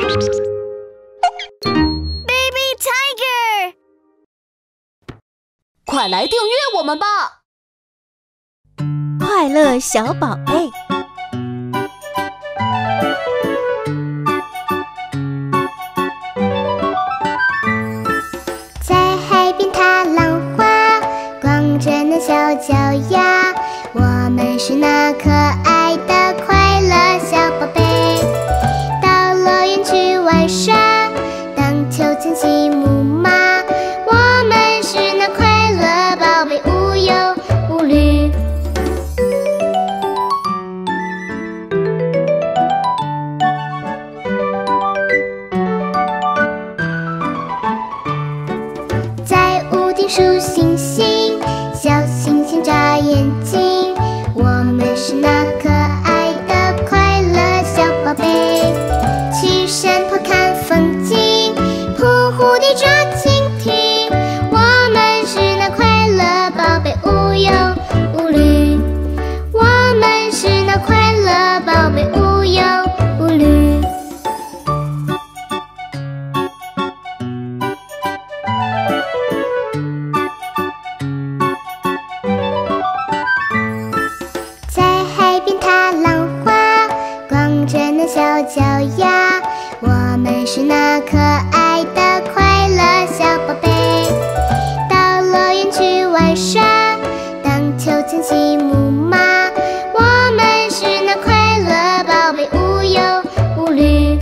Baby Tiger， 快来订阅我们吧！ 快乐小宝贝。 在海边踏浪花，光着那小脚丫，我们是那可爱的快乐小宝贝。到乐园去玩耍，荡秋千骑木马，我们是那快乐宝贝，无忧无虑。在屋顶数星星，小星星眨眼睛，我们是那可爱的快乐小宝贝。去山坡看风景，扑蝴蝶抓蜻蜓，我们是那快乐宝贝，无忧无虑。我们是那快乐宝贝，无忧无虑。在海边踏浪花，光着那小脚丫，我们是那可爱的快乐小宝贝。到乐园去玩耍，荡秋千骑木马，我们是那快乐宝贝，无忧无虑。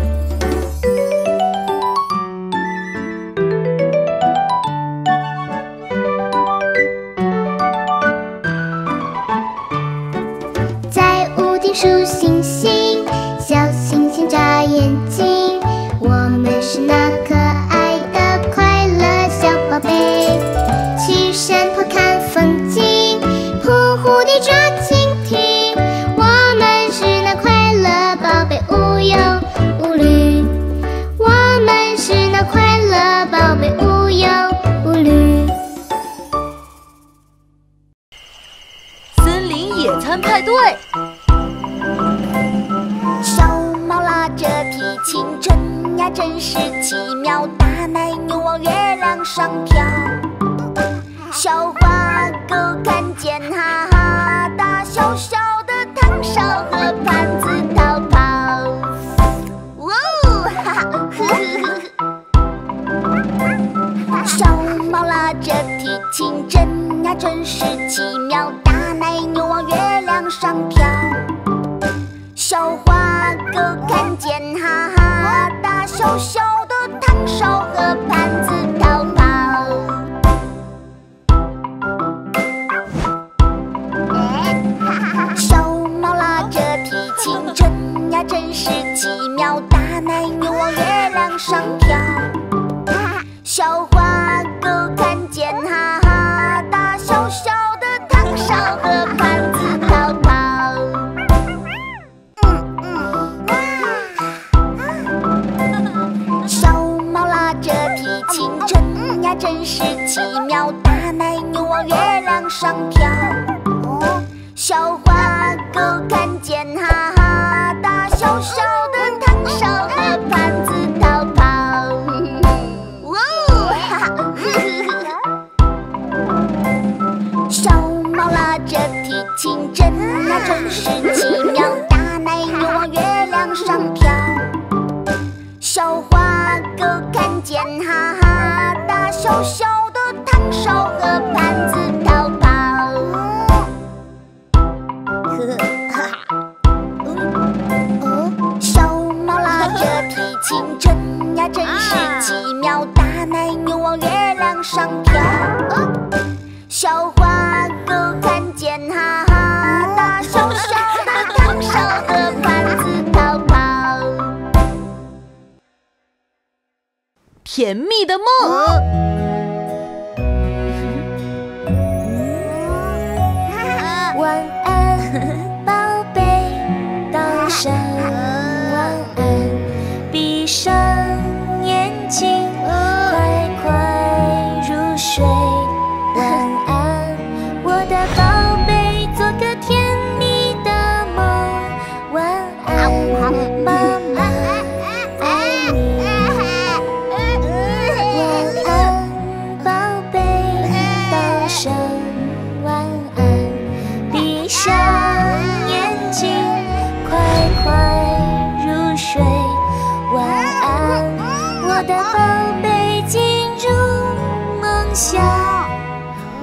在屋顶数星星，小星星眨眼睛，我们是那可爱的快乐小宝贝。去山坡看风景，扑蝴蝶抓蜻蜓，我们是那快乐宝贝，无忧无虑。我们是那快乐宝贝，无忧无虑。 森林野餐派对， 小猫拉着提琴，真呀真是奇妙，大奶牛往月亮上跳。小花狗看见哈哈，大小小的汤勺和盘子逃跑。哇哦，哈哈，呵呵呵。小猫拉着提琴，真呀真是奇妙，大奶牛往月亮上跳。小花狗看见哈哈，大小小的汤勺和盘子逃跑。小猫拉着提琴，真呀真是奇妙，大奶牛往月亮上跳。小花狗看见哈哈，大小小的汤勺和盘子逃跑。小猫拉着提琴，真呀真是奇妙，大奶牛往月亮上跳。小花狗看见哈哈，大小小的汤勺和盘子逃跑。哇哦，哈哈，呵呵。小猫拉着提琴，真呀真是奇妙，大奶牛往月亮上跳。小花狗看见哈哈，大小小的汤勺和盘子逃跑。小猫拉着提琴，真呀真是奇妙，大奶牛往月亮上跳。小花狗看见哈哈，大小小的汤勺和盘子逃跑。 甜蜜的梦。 晚安，宝贝，道声晚安，闭上眼睛，快快入睡。晚安，我的宝贝，做个甜蜜的梦。晚安，妈妈爱你。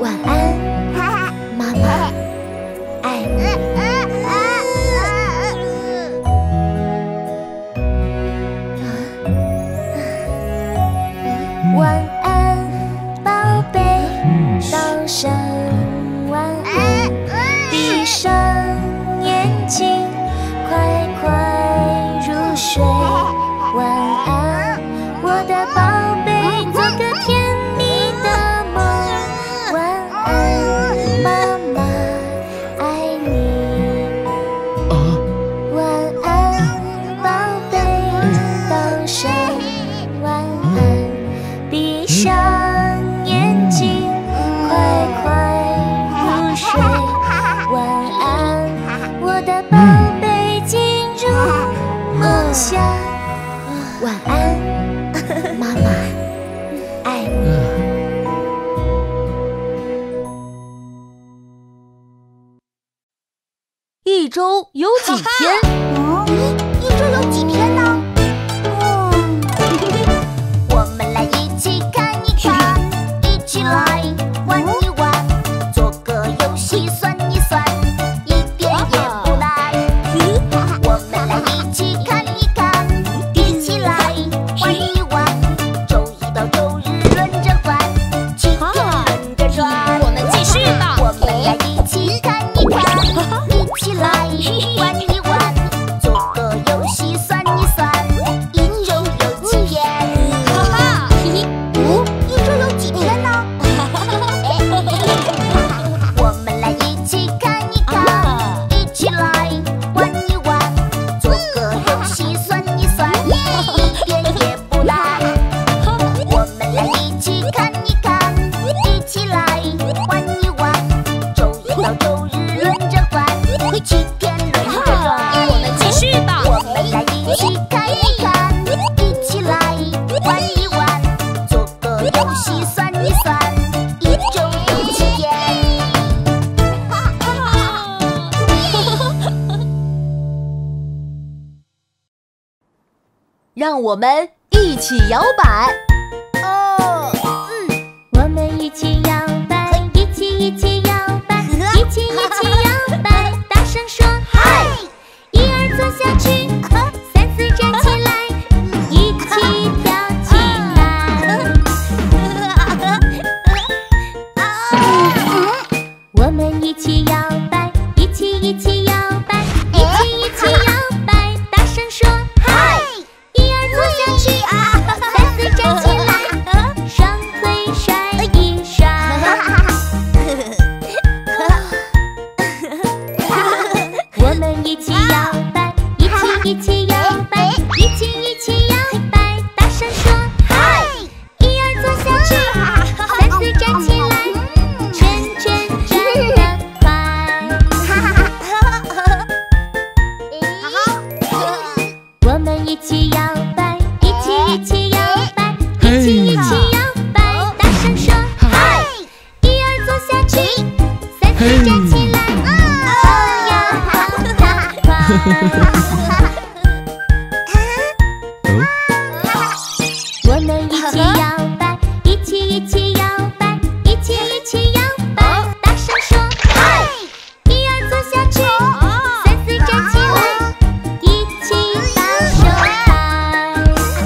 晚安，妈妈，爱你。晚安，宝贝，道声晚安，闭上眼睛，快快入睡。晚安，我的宝贝，做个甜蜜的梦。晚安，妈妈，爱你。晚安，宝贝，道声晚安，闭上眼睛，快快入睡。晚安，我的宝贝，进入梦乡。晚安，妈妈，爱你。 一周有几天？ 一周有几天呢？我们来一起看一看，一起来玩一玩，做个游戏算一算，一点也不难。我们来一起看一看，一起来玩一玩，周一到周日轮着换，7天轮着转。 我们继续吧。 我们来一起看一看，一起来玩一玩，做个游戏算一算，一周有几天？一周有几天呢？我们来一起看一看，一起来玩一玩，做个游戏算一算，一点也不难。我们来一起看一看，一起来玩一玩，周一到周日轮着换，7天轮着转。 我们继续吧。 我们来一起看一看，一起来玩一玩，做个游戏算一算，一周有几天？ 让我们一起摇摆。 我们一起摇摆，一起摇摆，一起摇摆，大声说嗨！1、2坐下去，3、4站起来，一起跳起来。我们一起摇摆，一起摇摆，一起摇摆，大声说嗨！1、2坐下去，3、4站起来，双腿甩一甩。我们一起摇摆，一起摇摆，一起摇摆，大声说嗨！1、2坐下去，3、4站起来，圈圈转得快。我们一起摇摆，一起摇摆，一起摇摆，大声说嗨！1、2坐下去，3、4站起来，跑呀跑得快。我们一起摇摆，一起摇摆，一起摇摆，大声说嗨！1、2坐下去，3、4站起来，一起把手拍。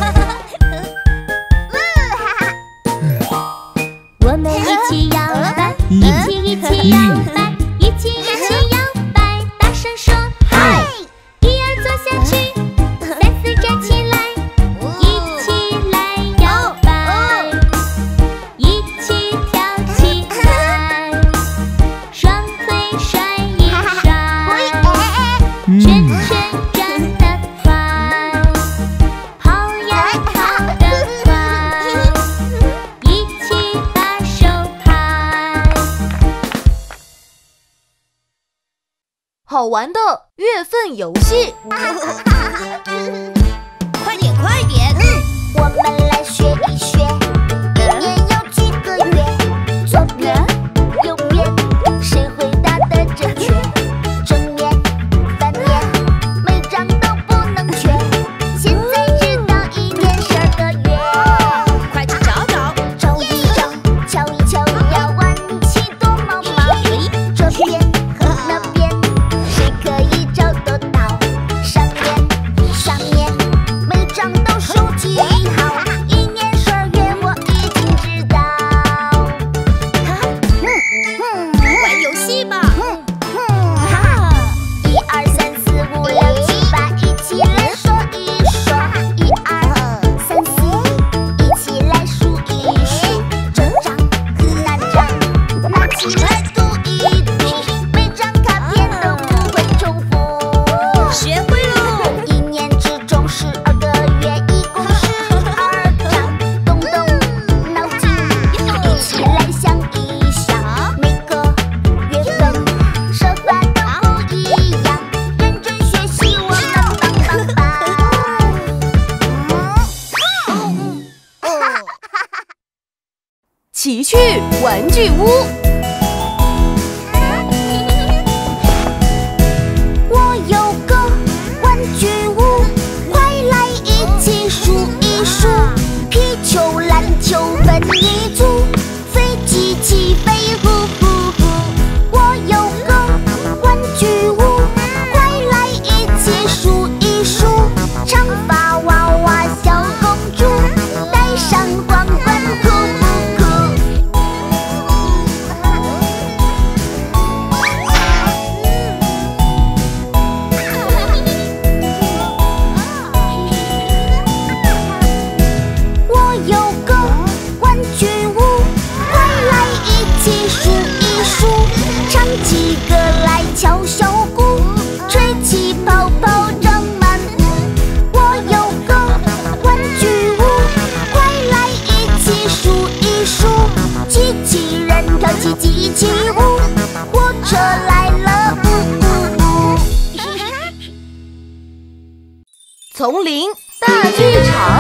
我们一起摇摆，一起摇摆，一起摇摆，大声说嗨！1、2坐下去，3、4站起来，一起来摇摆，一起跳起来，双腿甩一甩，圈圈转得快，跑呀跑得快，一起把手拍。 好玩的月份游戏。 快点快点！ 我们来学一学，一年有几个月？左边、右边，谁回答得正确？正面、反面，每张都不能缺。现在知道1年12个月， 快去找找！ 找一找，瞧一瞧，要玩起奇趣玩具屋。 我有个玩具屋，快来一起数一数。皮球、篮球分一组，飞机起飞呼呼呼。我有个玩具屋，快来一起数一数。长发娃娃小公主，戴上皇冠酷不酷？我有个玩具屋，快来一起数一数。唱起歌来敲小鼓，吹起泡泡张满屋。我有个玩具屋，快来一起数一数。机器人跳起机器舞，火车来了呜呜呜。 丛林大剧场。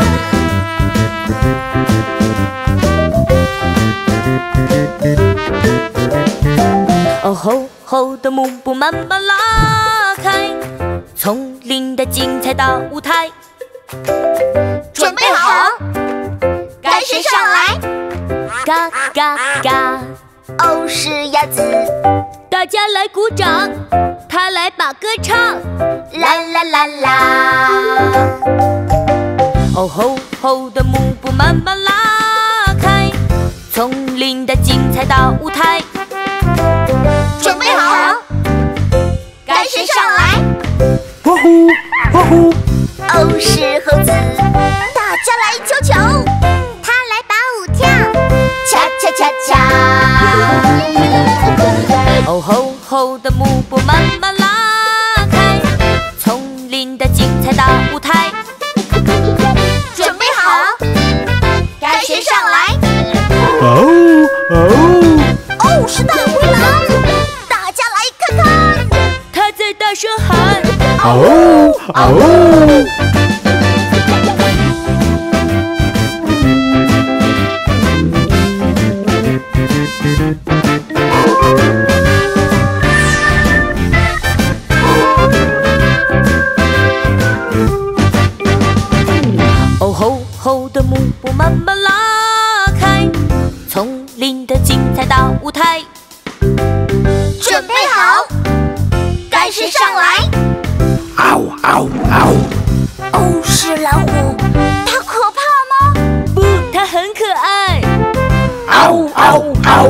哦吼吼的幕布慢慢拉开，丛林的精彩大舞台。 准备好，该谁上来？ 嘎嘎嘎， 哦，是鸭子。 大家来鼓掌，他来把歌唱。 啦啦啦啦。 哦吼吼的幕布慢慢拉开，丛林的精彩大舞台。 准备好，该谁上来？ 呼呼呼呼， 哦，是猴子。大家来瞧瞧，他来把舞跳，恰恰恰恰。 哦吼吼的幕布慢慢拉开，丛林的精彩大舞台。 准备好，该谁上来？ 哦哦， 哦，是大灰狼。大家来看看， 他在大声喊。 哦哦， 哦吼吼的幕布慢慢拉开，丛林的精彩大舞台。 准备好，该谁上来？ 嗷嗷嗷， 哦，是老虎。它可怕吗？ 不，它很可爱。 嗷嗷嗷，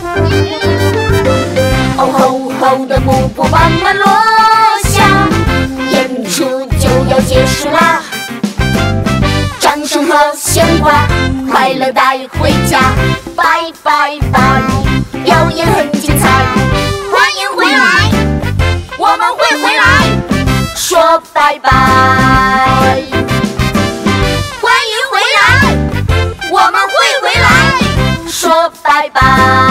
哦吼吼的幕布慢慢落下，演出就要结束啦！掌声和鲜花，快乐带回家，拜拜拜！表演很精彩，欢迎回来，我们会回来，说拜拜。欢迎回来，我们会回来，说拜拜。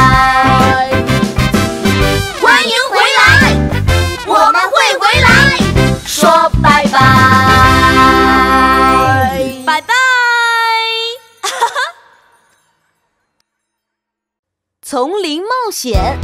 欢迎回来，我们会回来，说拜拜。 拜拜。丛林冒险。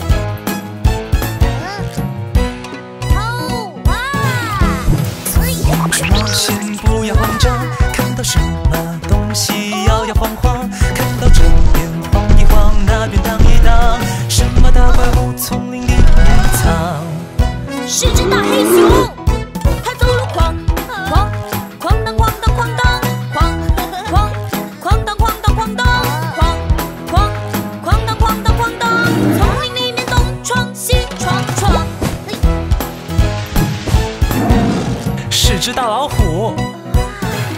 去冒险，不要慌张，看到什么东西摇摇晃晃，看到这边晃一晃，那边荡一荡，什么大怪物丛林里面藏？ 是只大黑熊，它走路哐哐哐当哐当哐当哐哐哐当哐当哐当哐哐哐当哐当哐当，丛林里面东闯西闯闯。 是只大老虎，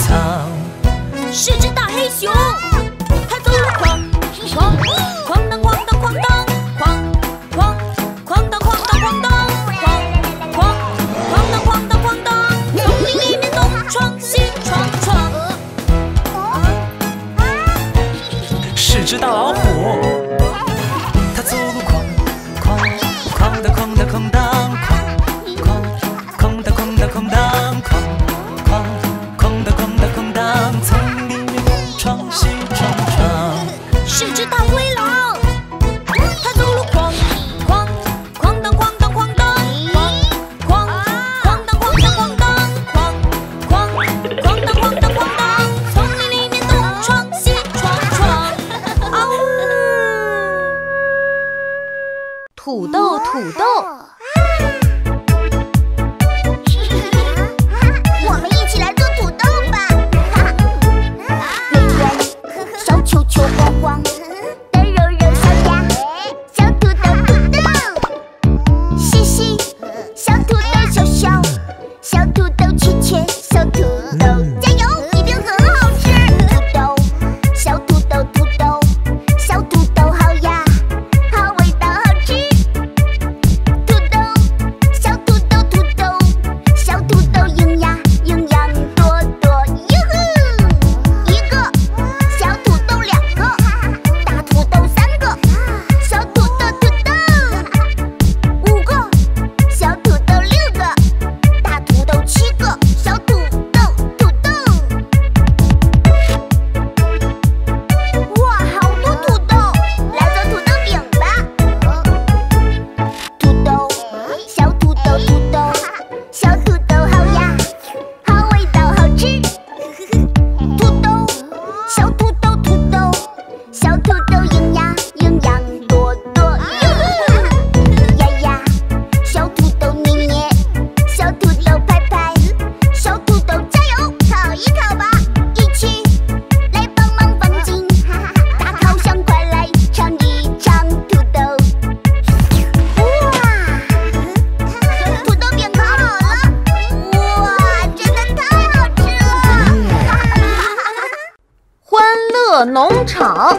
唱。 是只大黑熊，它走路哐哐哐当哐当哐当，哐哐哐当哐当哐当，哐哐哐当哐当哐当，丛林里面东闯西闯闯。 是只大老虎，它走路哐哐哐当哐当哐当，哐哐哐当哐当哐当，哐哐哐当哐当哐当，丛林里面东闯西闯闯。 是只大灰狼，它走路哐哐哐当哐当哐当，哐哐哐当哐当哐当，哐哐哐当哐当哐当，丛林里面东闯西闯闯。嗷呜！ 土豆，土豆， 我们一起来做土豆吧！圆圆，小球球晃晃，的肉肉小鸭，小土豆土豆，细细小土豆小小，小土豆切切小土豆，加油，一定很好吃！土豆，小土豆土豆，小土豆好呀，好味道好吃。土豆，小土豆土豆，小土豆营养营养多多，哟呵！一个小土豆2个，大土豆3个，小土豆土豆5个，小土豆6个，大土豆7个，小土豆土豆。哇，好多土豆，来做土豆饼吧！土豆，小土豆土豆，小土豆好呀，好味道好吃。土豆，小土豆土豆，小土豆营养营养多多，哟呵！呀呀，小土豆捏捏，小土豆拍拍，小土豆加油，烤一烤吧，一起来帮忙放进大烤箱，快来尝一尝土豆。哇，土豆饼烤好了！哇，真的太好吃了！ 欢乐农场，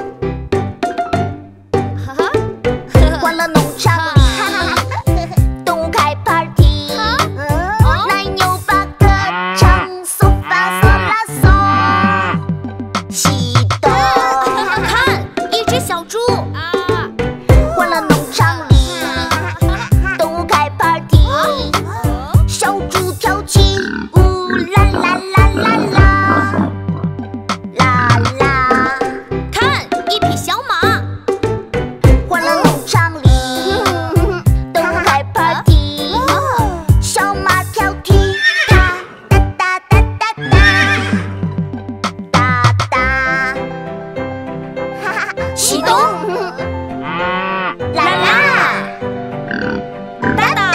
欢乐农场里，动物开 party，奶牛巴克唱嗦发嗦啦嗦，西哆。 看，一只小猪欢乐农场里，动物开 party，小猪跳起舞，啦啦啦啦啦，啦啦。 看，一匹小马欢乐农场里，动物开 party，小马跳踢踏哒哒哒哒哒哒哒，启动，啦啦，哒哒。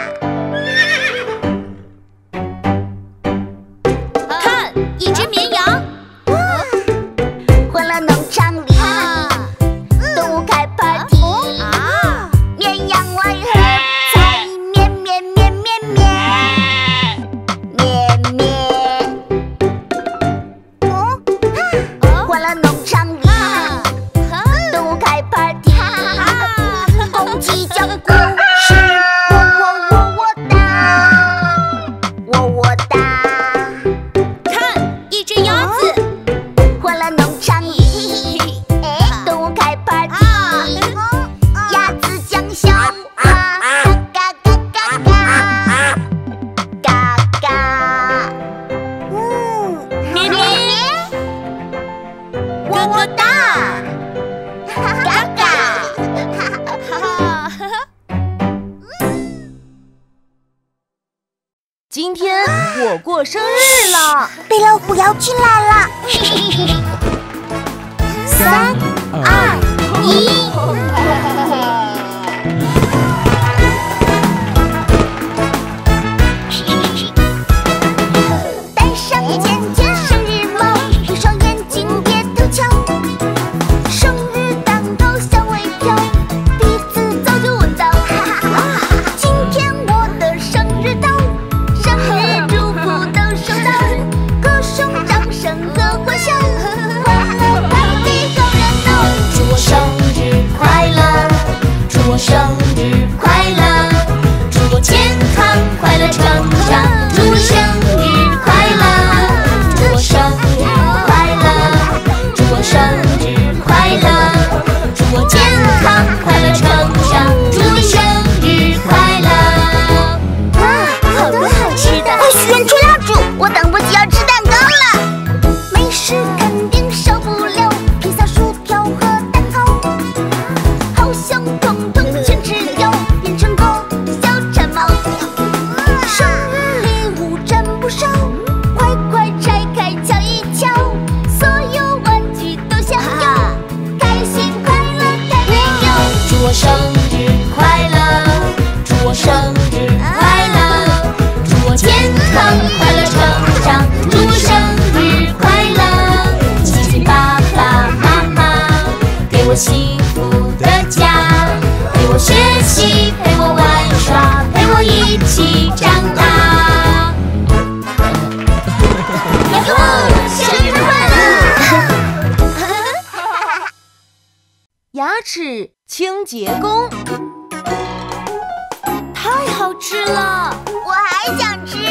看，一只绵羊欢乐农场里，动物开 party，绵羊来喝彩，绵绵绵绵绵绵绵。欢乐农场里，动物开 party，公鸡叫故事，喔哒，喔哒。 看，一只鸭子欢乐农场里，动物开 party，鸭子讲笑话，嘎嘎嘎嘎嘎嘎， 咩咩喔哒，嘎嘎。 今天我过生日了， 贝老虎要进来了，3、2、1。戴上尖尖生日帽，闭上眼睛别偷瞧，生日蛋糕香味飘，鼻子早就闻到。今天我的生日到，生日祝福都收到，歌声掌齿清洁工。 太好吃了， 我还想吃。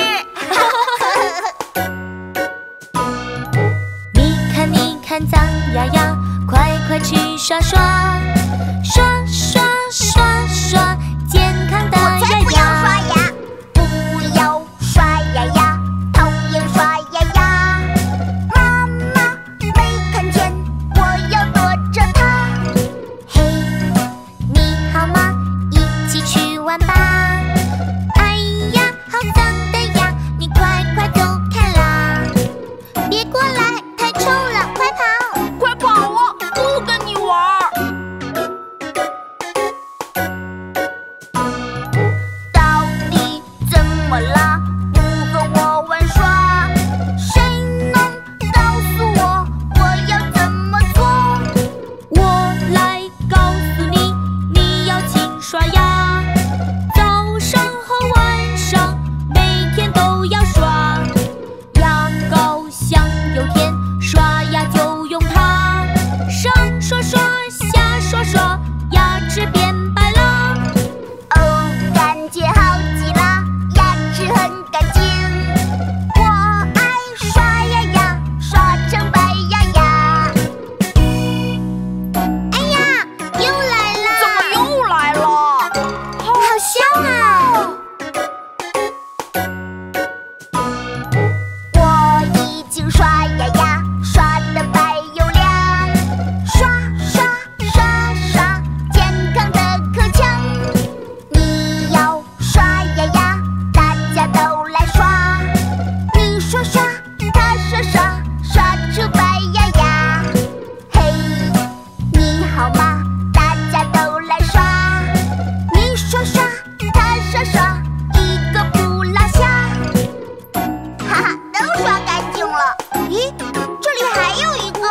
你看脏呀呀，快快去刷刷，刷刷刷刷，健康的我才不要刷牙，不要刷呀呀，讨厌刷呀呀。妈妈没看见，我要躲着她。 嘿，你好吗？一起去玩吧。哎呀，好脏的呀，你快快走开啦！别过来，太臭了，快跑！ 快跑啊！不跟你玩。 到底怎么了？不和我玩耍，谁能告诉我我要怎么做？ 我来告诉你，你要勤刷牙，早上和晚上每天都要刷。牙膏香又甜，刷牙就用它，上刷刷，下刷刷，牙齿变白了。 哦，感觉好极了，牙齿很干净。我爱刷呀呀，刷成白呀呀。 哎呀，又来了！ 怎么又来了？ 好香啊！ 我已经刷呀呀，刷得白又亮，刷刷刷刷，健康的口腔。你要刷呀呀，大家都来刷。你刷刷，他刷刷，刷出白呀呀。嘿，你好吗？大家都来刷。你刷刷，他刷刷，一个不落下。哈哈，都刷干净了。咦，这里还有一个。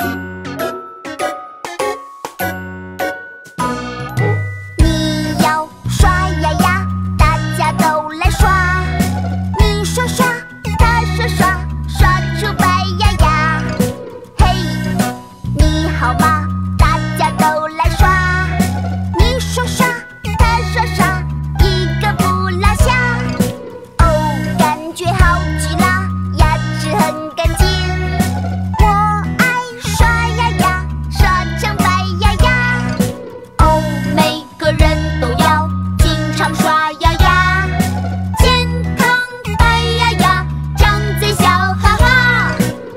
你要刷呀呀，大家都来刷。你刷刷，他刷刷，刷出白呀呀。嘿，你好吗？大家都来刷。你刷刷，他刷刷，一个不落下。哦，感觉好极了，牙齿很干净。我爱刷呀呀，刷成白呀呀。哦，每个人都要经常刷呀呀，健康白呀呀，张嘴笑哈哈。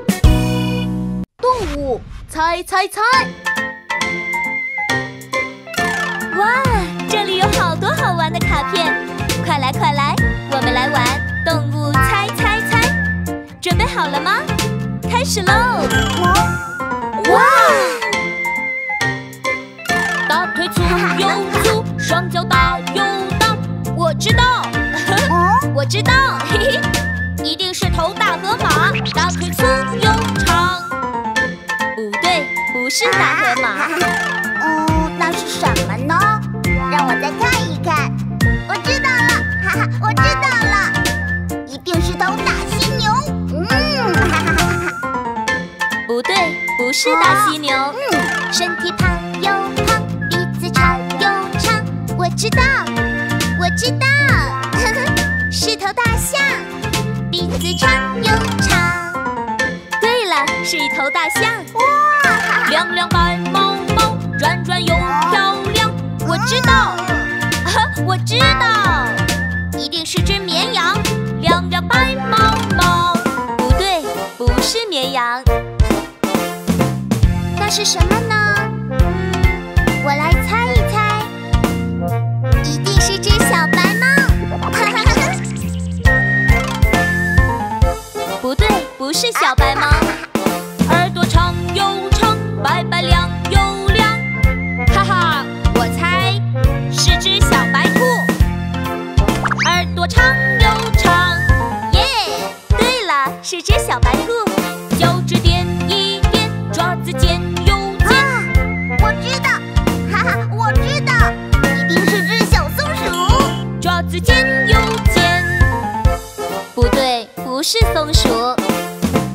动物猜猜猜， 哇，这里有好多好玩的卡片，快来快来，我们来玩动物猜猜猜，准备好了吗？开始喽！ 哇！ 大腿粗又粗，双脚大又大，我知道，我知道，嘿嘿，一定是头大河马，大腿粗又长。不对，不是大河马。 那是什么呢？让我再看一看。我知道了，哈哈，我知道了，一定是头大犀牛。哈哈哈哈。 不对，不是大犀牛。 身体胖又胖，鼻子长又长，我知道，我知道，呵呵，是头大象，鼻子长又长。 对了，是一头大象。 哇！ 亮亮白毛毛，转转又漂亮。我知道，我知道，一定是只绵羊。亮亮白毛毛。不对，不是绵羊。 那是什么呢？我来猜一猜，一定是只小白猫。哈哈哈！ 不对，不是小白猫。耳朵长又长，白白亮又亮。哈哈，我猜是只小白兔。耳朵长又长，耶！对了，是只小白兔。脚趾点一点，爪子尖又尖。 我知道，哈哈，我知道，一定是只小松鼠。 爪子尖又尖。不对，不是松鼠。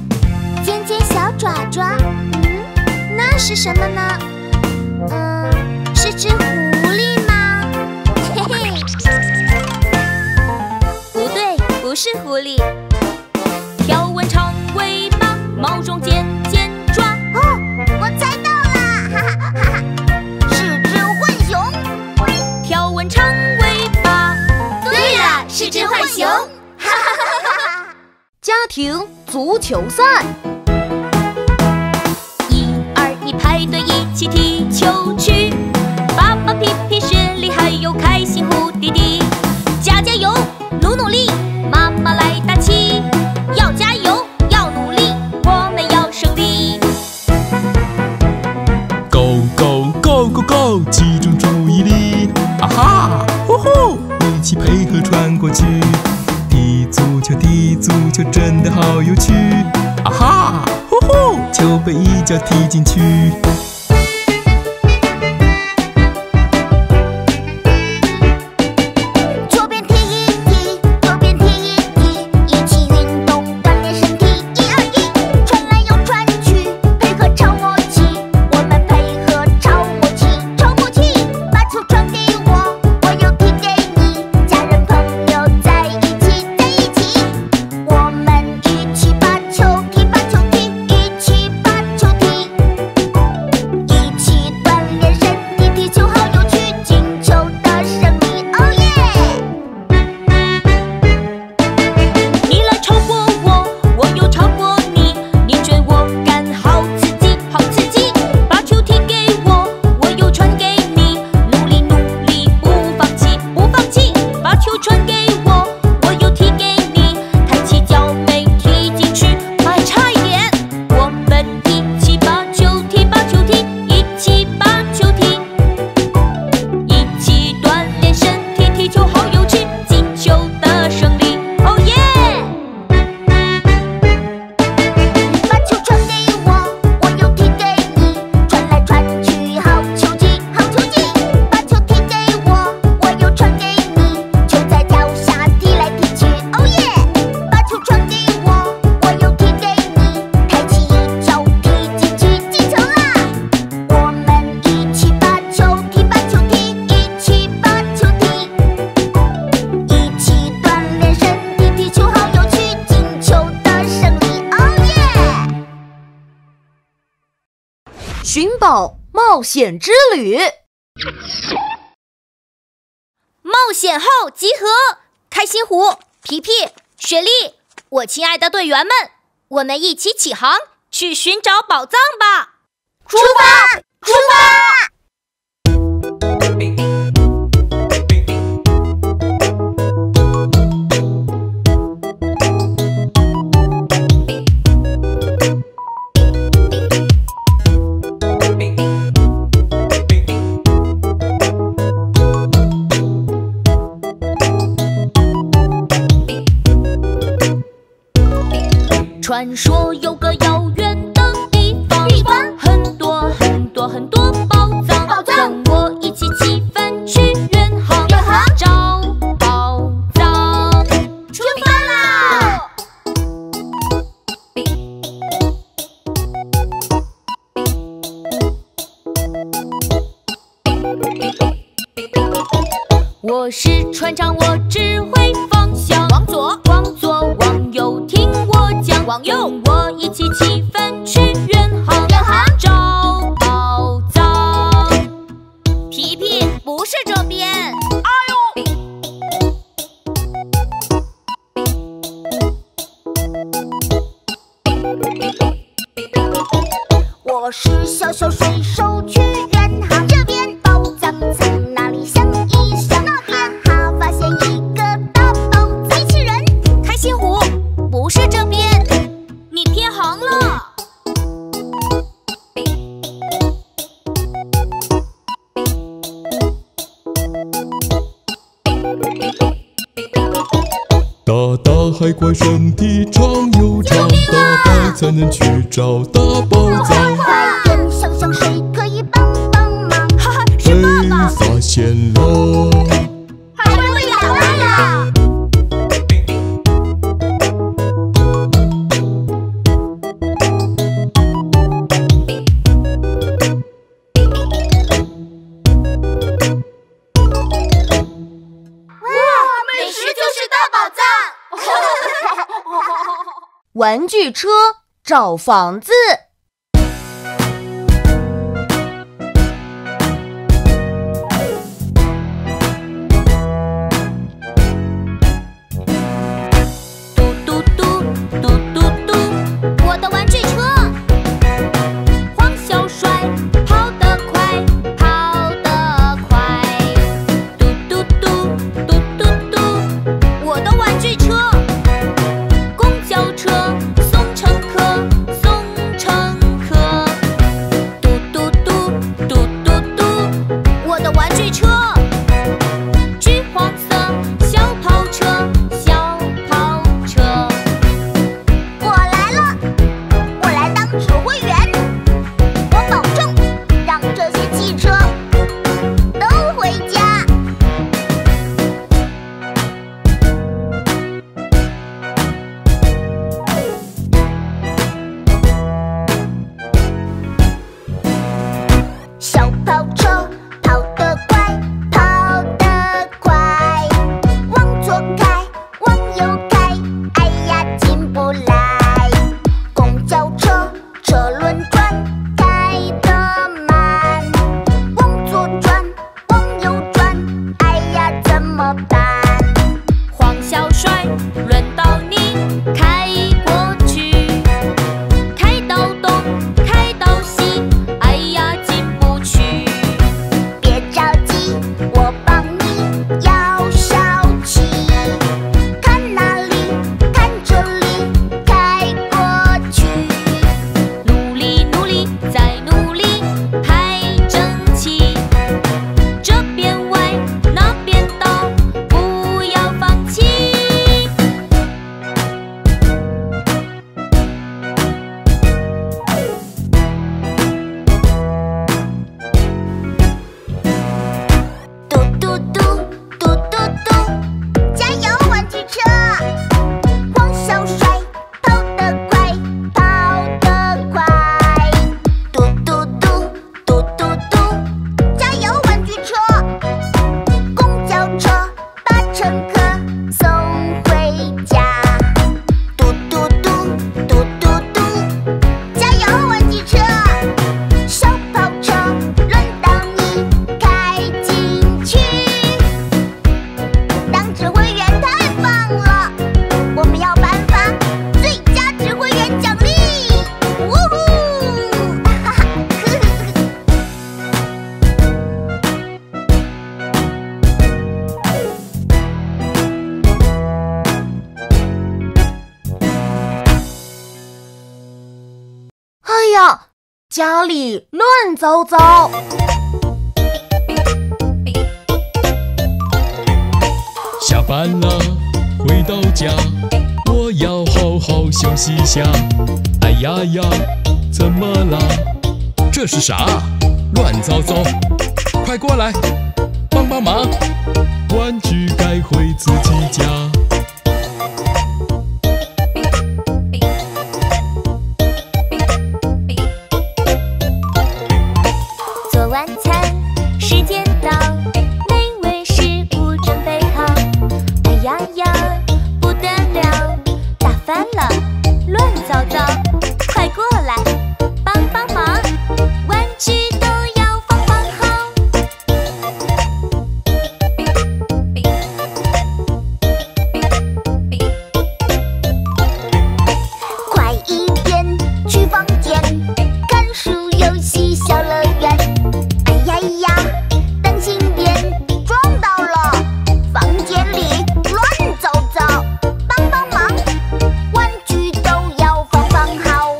尖尖小爪爪，那是什么呢？ 是只狐狸吗？嘿嘿， 不对，不是狐狸。条纹长尾巴，毛中尖尖爪。 哦，我猜到了，哈哈哈哈，是只浣熊。 条纹长尾巴， 对了，是只浣熊。哈哈哈哈！ 家庭足球赛。 1、2、1排队一起踢球去。爸爸、皮皮、雪莉还有开心胡弟弟，加油，努力，妈妈来打气，要加油，要努力，我们要胜利。 Go go go go go， 集中注意力，啊哈，呼呼，一起配合穿过去。踢足球真的好有趣，啊哈，呼呼，球被一脚踢进去。 左边踢一踢，右边踢一踢，一起运动锻炼身体。1、2、1，传来又传去，配合超默契。我们配合超默契，超默契。把球传给我，我又踢给你。家人朋友在一起，在一起。我们一起把球踢，把球踢，一起把球踢。一起锻炼身体，踢球好有趣，进球的胜利，哦耶！ 你来超过我，我又超过你，你追我赶，好刺激，好刺激！把球踢给我，我又传给你，努力努力，不放弃，不放弃！把球传给我，我又踢给你，抬起脚没踢进去，还差一点！我们一起把球踢，把球踢，一起把球踢，一起锻炼身体，踢球好有趣，进球的胜利，哦耶！ 把球传给我，我又踢给你，传来传去，好球技，好球技。把球踢给我，我又传给你，球在脚下踢来踢去，哦耶！把球传给我，我又踢给你，抬起一脚踢进去，进球啦！我们一起把球踢，把球踢，一起把球踢，一起锻炼身体，踢球好有趣，进球的胜利，哦耶！ 寻宝冒险之旅。 冒险后集合，开心湖、皮皮、雪莉，我亲爱的队员们，我们一起起航，去寻找宝藏吧！ 出发，出发！ 传说有个遥远的地方，很多很多很多宝藏，跟我一起起帆去远航，找宝藏。 出发啦！ 我是船长，我指挥方向，往左，往左，往右，听我讲，往右，我一起起帆去远航，找宝藏。皮皮，不是这边。 我是小小水手去远航，这边宝藏藏哪里想一想，那边哈发现一个大宝藏。机器人， 开心湖，不是这边，你偏航了。 大大海怪身体长又长，大海才能去找大宝藏。 快点，想想谁可以帮帮忙？ 哈哈，是爸爸。 被发现了， 海龟被打败了。 玩具车找房子。家里乱糟糟。 下班了，回到家，我要好好休息一下。哎呀呀，怎么了？这是啥？乱糟糟！快过来，帮帮忙！玩具该回自己家。 做晚餐，时间到，美味食物准备好。哎呀呀，不得了，打翻了，乱糟糟！快过来，帮帮忙，玩具都要放好。快一点去房间，看书、游戏、小乐园。哎呀呀，当心点，撞到了，房间里乱糟糟，帮帮忙，玩具都要放好。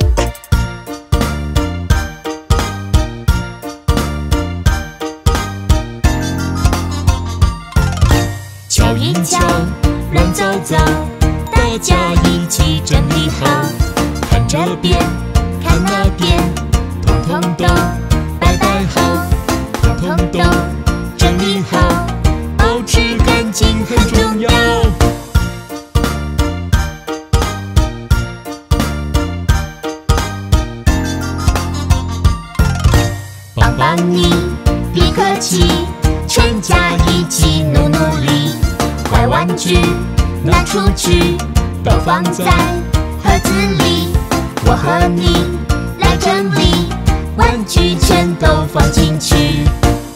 瞧一瞧，乱糟糟，大家一起整理好。看这边，看那边，统统都摆摆好，统统都整理好，保持干净很重要。 帮帮你，别客气，全家一起努力，坏玩具拿出去，都放在盒盒子里，我和你来整理，玩具全都放进去。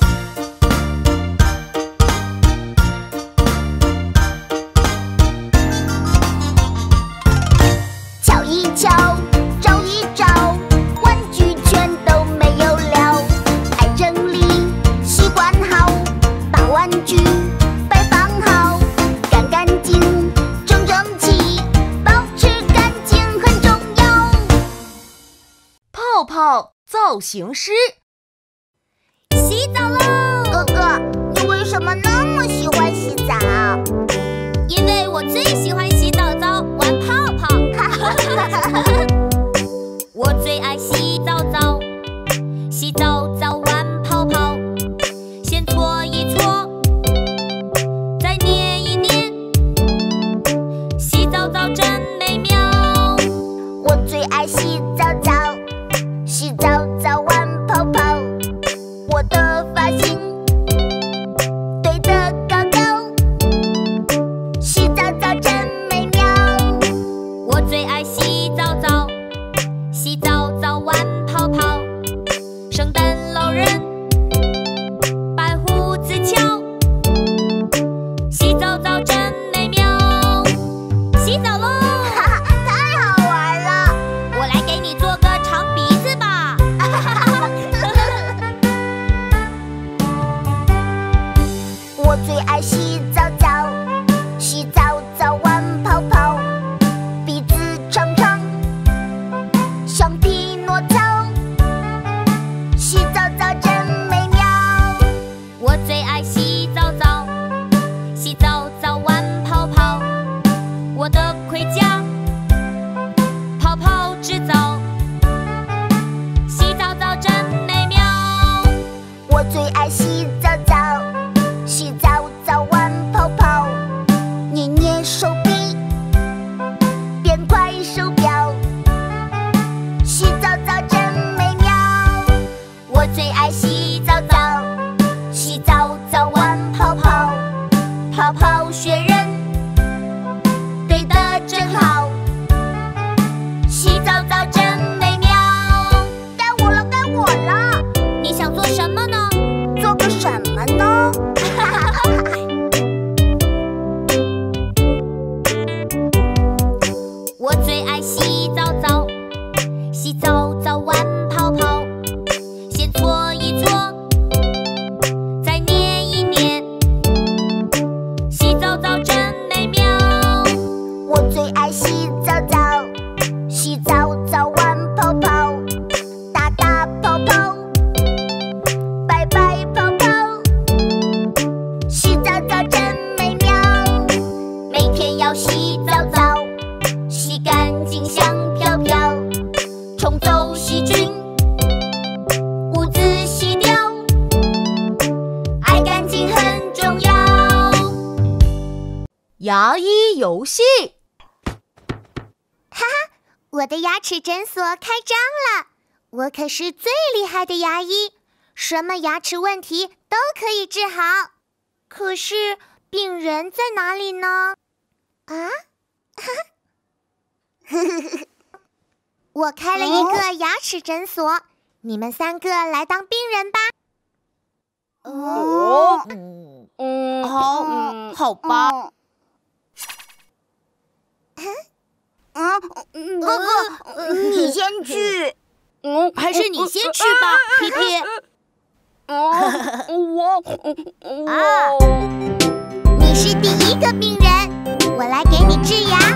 瞧一瞧，找一找，玩具全都没有了。爱整理，习惯好，把玩具摆放好，干干净，整整齐，保持干净很重要。 泡泡造型师， 洗澡喽！哥哥，你为什么那么喜欢洗澡？ 因为我最喜欢洗澡澡，玩泡泡。我最爱洗澡澡，洗澡澡玩泡泡，先搓一搓，再捏一捏，洗澡澡真美妙。 我最爱洗澡澡，洗澡澡玩泡泡，我的发型堆得高高，洗澡澡真美妙。 我最爱洗澡澡，洗澡澡玩泡泡，圣诞老人白胡子翘，洗澡澡真美妙。洗澡喽！ 太好玩了！ 我来给你做个长鼻子吧。 我最爱洗澡澡，洗澡澡玩泡泡，鼻子长长，像匹诺曹，洗澡澡真美妙。 我最爱洗澡澡，洗澡澡玩泡泡，我的盔甲泡泡制造，洗澡澡真美妙。 我最爱洗澡澡，洗澡澡玩泡泡，捏捏手臂，变快手表，洗澡澡真美妙。我最爱洗澡澡，洗澡澡玩泡泡，泡泡雪人堆得真好，洗澡澡真美妙。该我了，该我了。 你想做什么呢？ 做个什么呢？ 我最爱洗澡澡，洗澡澡玩泡泡，先搓一搓，再捏一捏，洗澡澡真美妙。 我最爱洗澡澡，洗澡澡玩泡泡，打打泡泡，摆摆泡泡，洗澡澡真美妙。每天要洗澡澡，洗干净香飘飘，冲走细菌，污渍洗掉，爱干净很重要。 牙医游戏， 我的牙齿诊所开张了，我可是最厉害的牙医，什么牙齿问题都可以治好。可是病人在哪里呢？啊？我开了一个牙齿诊所，你们3个来当病人吧。 好吧。 哥哥，你先去。 还是你先去吧，皮皮。 你是第一个病人，我来给你治牙。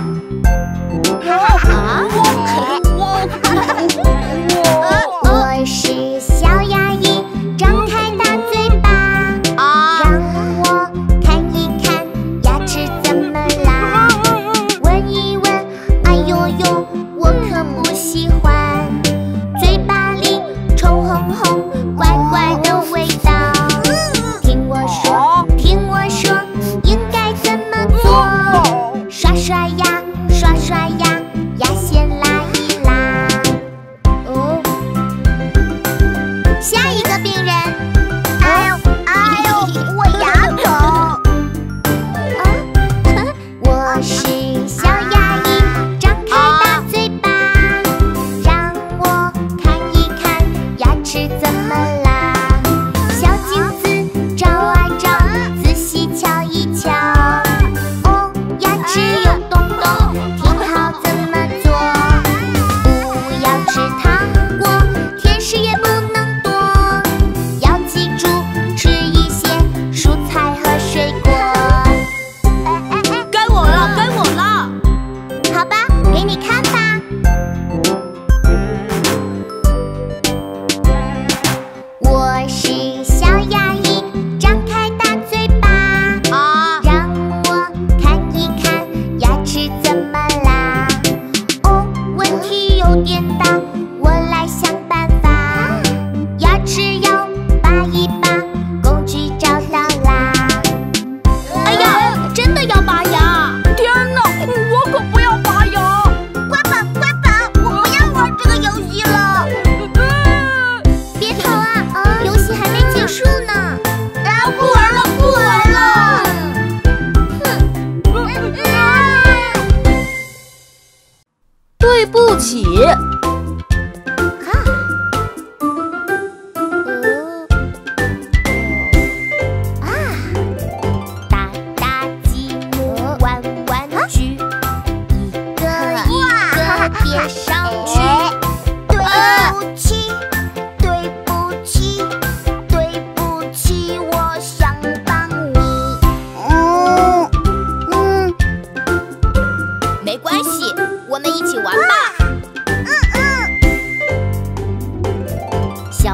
我是小牙医，张开大嘴巴，让我看一看牙齿怎么啦，闻一闻，哎呦呦，我可不喜欢，嘴巴里臭烘烘，怪怪的味道。听我说，听我说，应该怎么做？刷刷牙，刷刷牙，牙线拉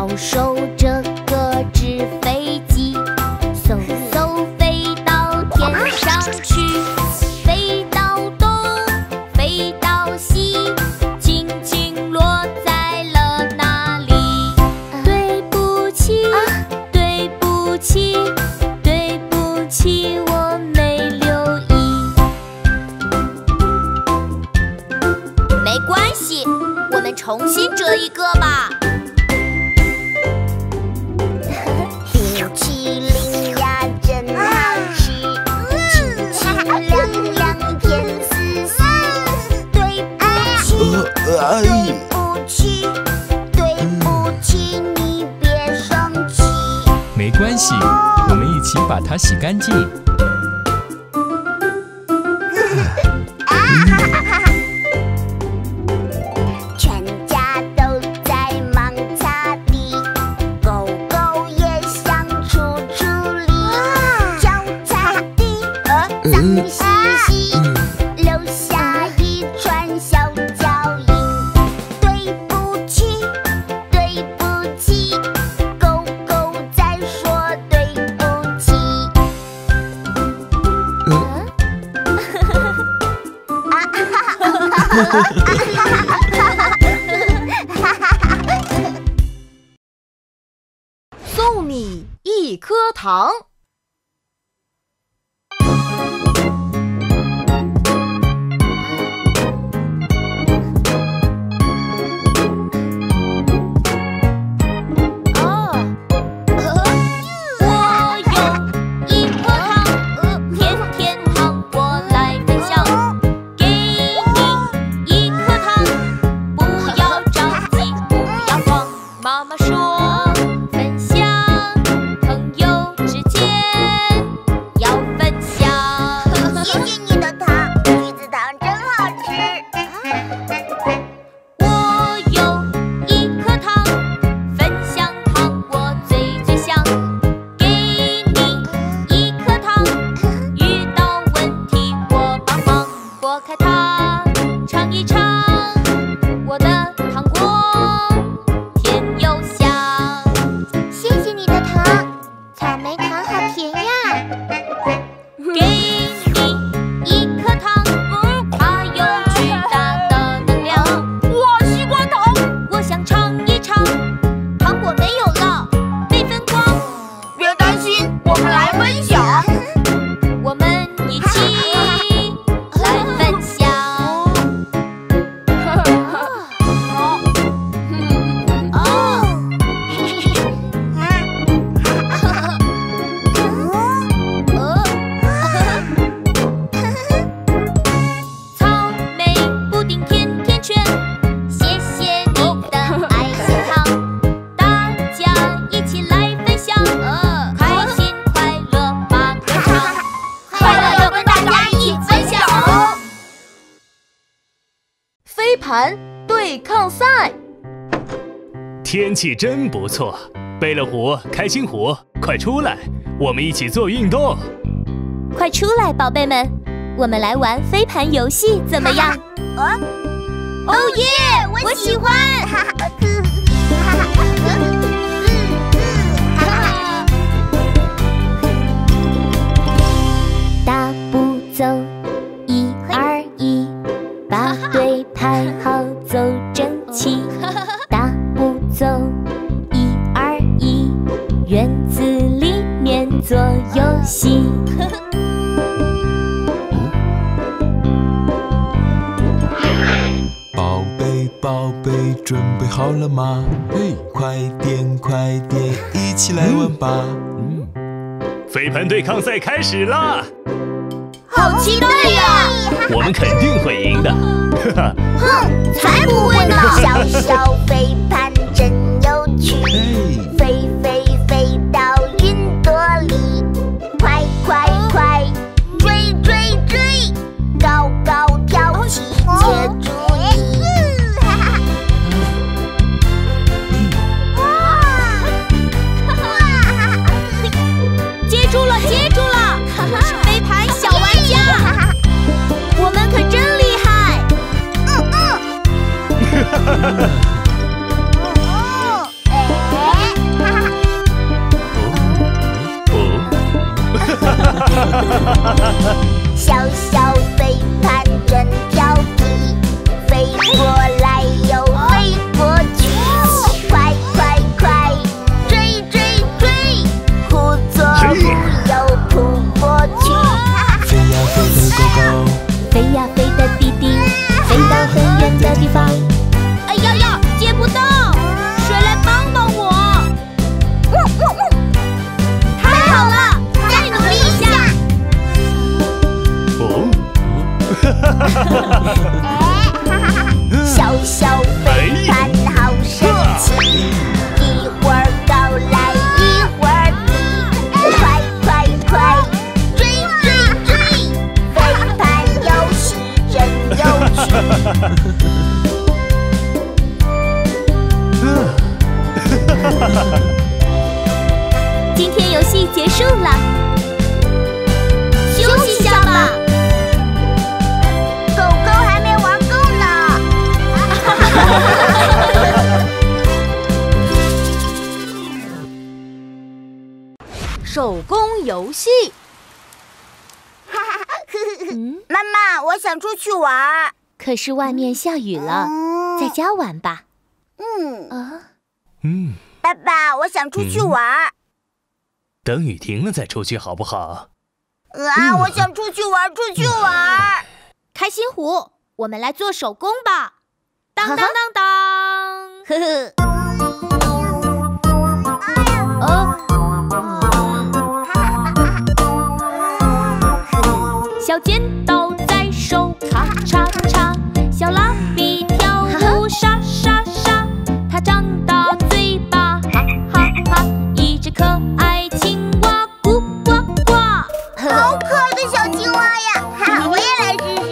鸟手这个纸飞机，嗖嗖飞到天上去，飞到东，飞到西，轻轻落在了哪里？对不起，对不起，对不起，我没留意。没关系，我们重新折一个吧。冰淇淋呀，真好吃，清清凉凉，甜丝丝。对不起，对不起，对不起，你别生气。 没关系，我们一起把它洗干净。 全家都在忙擦地，狗狗也想出力，脚擦地，脏兮兮，留下一串小脚印。对不起，对不起，狗狗在说对不起。 送你一颗糖。 我有一颗糖，甜甜糖，我来分享。给你一颗糖，不要着急，不要慌。妈妈说，分享，朋友之间要分享。谢谢你的糖，橘子糖真好吃。我有一颗糖，分享糖果最香。给你一颗糖，遇到问题我帮忙。剥开它，尝一尝，我的糖果甜又香。谢谢你的糖，草莓糖好甜呀。给你一颗糖，它有巨大的能量。哇，西瓜糖！我想尝一尝，糖果没有了，被分光。别担心，我们来分享。我们一起来分享。草莓布丁甜甜圈，谢谢你的爱心糖，大家一起来分享，开心快乐把歌唱，快乐要跟大家一起分享哦。 飞盘对抗赛。 天气真不错，贝乐虎、开心虎，快出来，我们一起做运动。 快出来，宝贝们，我们来玩飞盘游戏怎么样？哦耶，我喜欢！大步走，1、2、1，把队排好，走整齐。大步走，1、2、1，院子里面做游戏。 宝贝，宝贝，准备好了吗？快点，快点，一起来玩吧！ 飞盘对抗赛开始啦！ 好期待呀！ 我们肯定会赢的，哈哈！ 哼，才不会呢！小小飞盘真有趣，飞飞飞到云朵里，快快快，追追追，高高跳起，接住你！接住了，接住了！我是飞盘小玩家，我们可真厉害！ 小小飞盘真调皮，飞过来又飞过去，快快快，追追追，忽左忽右扑过去。 飞呀飞的狗狗， 飞呀飞的弟弟，飞到很远的地方。 哎呀呀，接不到，谁来帮帮我？太好了，再努力一下。 哦， 小小飞盘好神奇，一会儿高来一会儿低，快快快，追追追，飞盘游戏真有趣。 今天游戏结束了，休息一下吧。 狗狗还没玩够呢。 手工游戏。 妈妈，我想出去玩。 可是外面下雨了，在家玩吧。 爸爸，我想出去玩。 等雨停了再出去好不好？ 我想出去玩，出去玩。 开心果，我们来做手工吧。当当当当，呵呵。小剪刀在手，咔嚓嚓；小蜡笔跳舞，沙沙沙。它张大嘴巴，哈哈哈！一只可爱青蛙，呱呱呱。 好可爱的小青蛙呀！我也来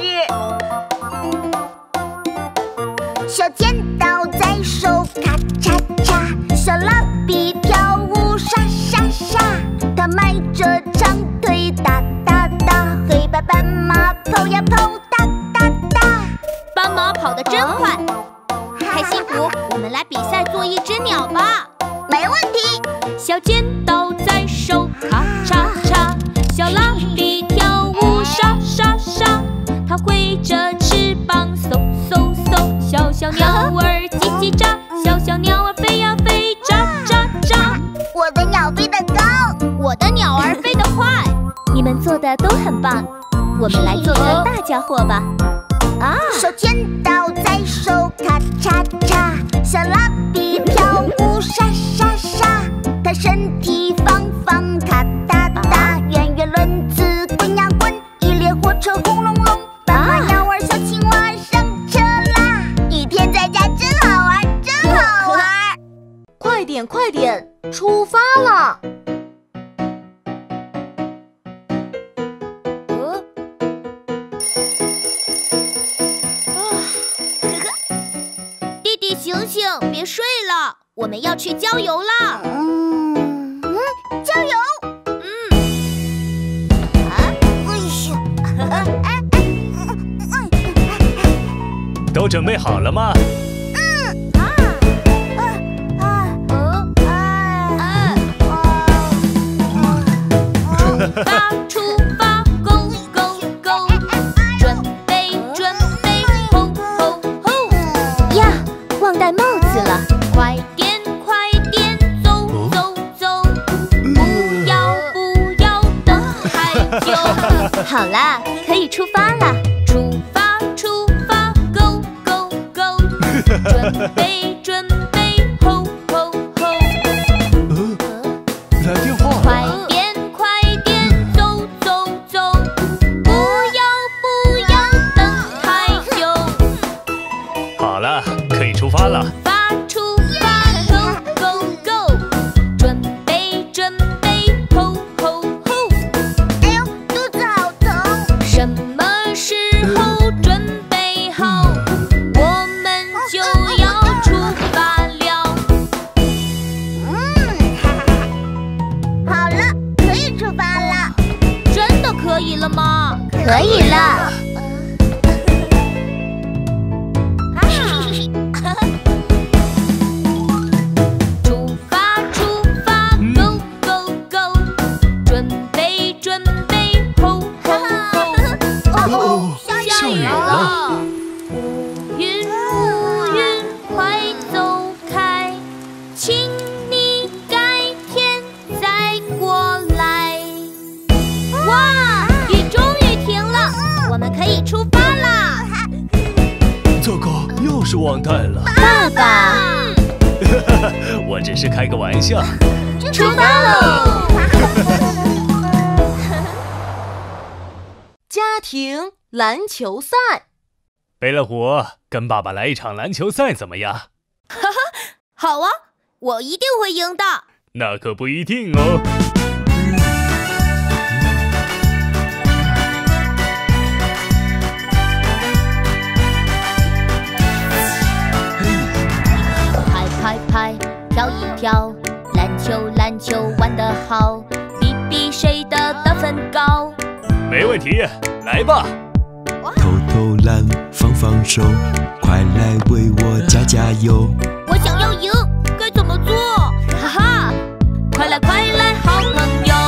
试试。小剪刀在手，咔嚓嚓；小蜡笔跳舞，沙沙沙。它迈着长腿，哒哒哒。黑白斑马跑呀跑，哒哒哒。 斑马跑得真快。开心果，我们来比赛做一只鸟吧。 没问题。 小剪刀在手，咔嚓嚓；小蜡笔跳舞，沙沙沙。它挥着翅膀，嗖嗖嗖。小小鸟儿叽叽喳，小小鸟儿飞呀飞，喳喳喳。 我的鸟飞得高， 我的鸟儿飞得快。你们做的都很棒，我们来做个大家伙吧。 小剪刀在手，咔嚓嚓；小蜡笔跳舞，沙沙沙。它身体方方，咔哒哒；圆圆轮子滚呀滚，一列火车轰隆隆。斑马鸟儿小青蛙上车啦！雨天在家真好玩，真好玩！ 快点快点，出发了！ 弟弟醒醒，别睡了，我们要去郊游啦！ 郊游。 都准备好了吗？ 出发 ，Go Go Go！ 准备准备 ，Ho Ho Ho！ 呀，忘戴帽子了，快点快点，走走走，不要等太久。好啦，可以出发啦！出发出发 ，Go Go Go！ 准备准备 ，Ho Ho Ho！ 来电话了。 快点快点，走走走，不要等太久。 好了，可以出发了。 出发 ，Go Go Go！ 准备准备 ，Ho Ho Ho！ 哎呦，肚子好疼！ 什么时候准备好，我们就要出请你改天再过来。哇，雨终于停了，我们可以出发啦！ 糟糕，又是忘带了。 爸爸， 我只是开个玩笑。 出发喽！ 家庭篮球赛， 贝乐虎，跟爸爸来一场篮球赛怎么样？ 哈哈，好啊，我一定会赢的。 那可不一定哦。 拍拍拍，跳一跳，篮球玩得好，比谁的得分高。 没问题，来吧！ 投篮，放手，快来为我加油！ 我想要赢，该怎么做？哈哈，快来，好朋友！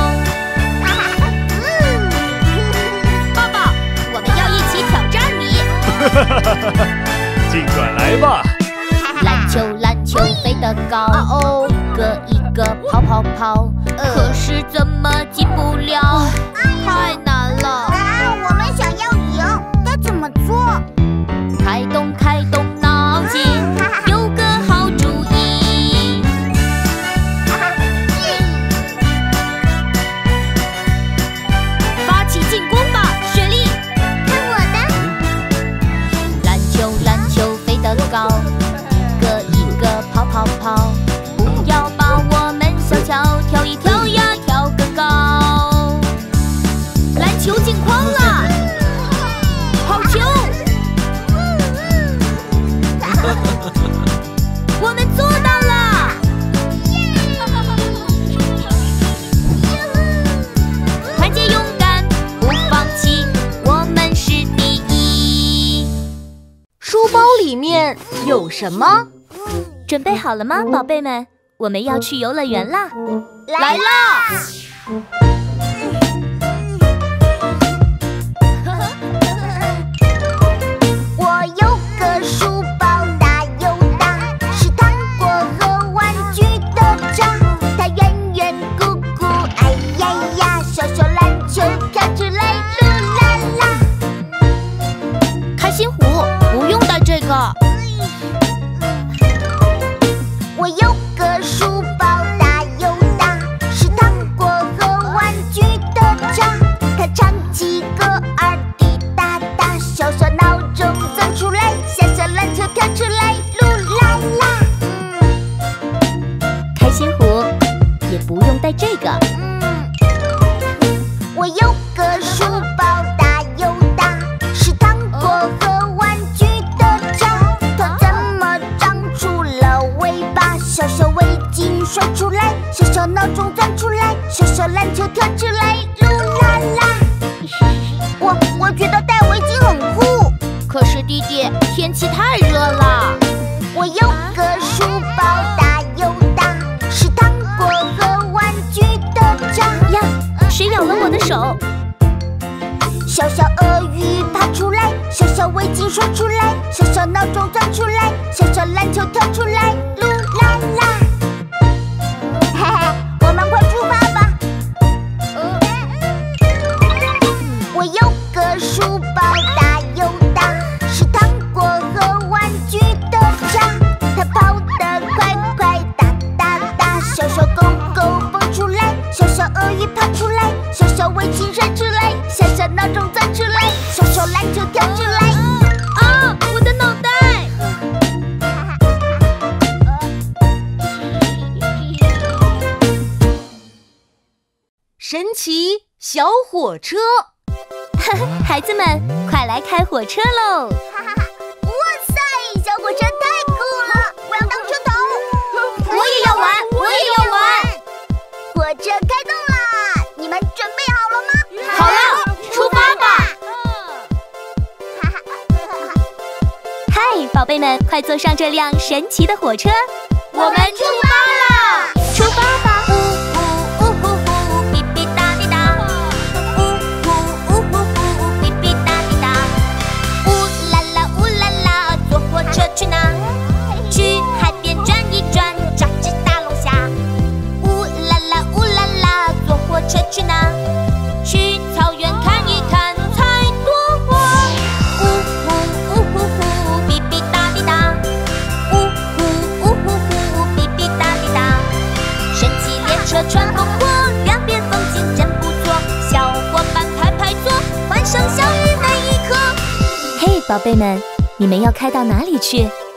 爸爸，我们要一起挑战你！ 尽管来吧！ 篮球飞得高，个一个跑，可是怎么进不了？太难了！ 我们想要赢，该怎么做？ 开动脑筋，有个好主意。发起进攻吧，雪莉！ 看我的！ 篮球飞得高，一个跑，不要把我们小瞧，跳一跳呀，跳更高。篮球进筐了，好球！我们做到了！团结勇敢，不放弃，我们是第一。 书包里面有什么？ 准备好了吗，宝贝们？我们要去游乐园啦！ 来啦！我有个书包大又大，是糖果和玩具的家。它圆圆鼓鼓，哎呀呀，小篮球跳起来，噜啦啦。 开心虎，不用带这个。 我有个书包大又大，是糖果和玩具的家。它唱起歌儿滴答答，小闹钟钻出来，小篮球跳出来，噜啦啦。 开心虎，也不用带这个。 我有个书包大又大，是糖果和玩具的家。它怎么长出了尾巴？小围巾甩出来，小闹钟钻出来，小篮球跳出来，噜啦啦。我觉得戴围巾很酷， 可是弟弟，天气太热了。 我有个书包大又大，是糖果和玩具的家。 呀，谁咬了我的手？ 小鳄鱼爬出来，小围巾甩出来，小闹钟钻出来，小篮球跳出来，噜啦啦。嘿嘿，我们快出发吧！我有个书包大又大，是糖果和玩具的家。它跑得快，哒哒，小狗蹦出来，小鳄鱼爬出来，小围巾甩出来，小闹钟钻出来，小篮球跳出来。 啊，我的脑袋！ 神奇小火车， 孩子们，快来开火车喽！ 哇塞，小火车太酷了！我要当车头。 我也要玩，我也要玩！ 火车开动啦！你们准备好了吗？ 好了，出发吧！嗨，宝贝们，快坐上这辆神奇的火车，我们出发啦！出发吧！去哪？去海边转一转， 宝贝们，你们要开到哪里去？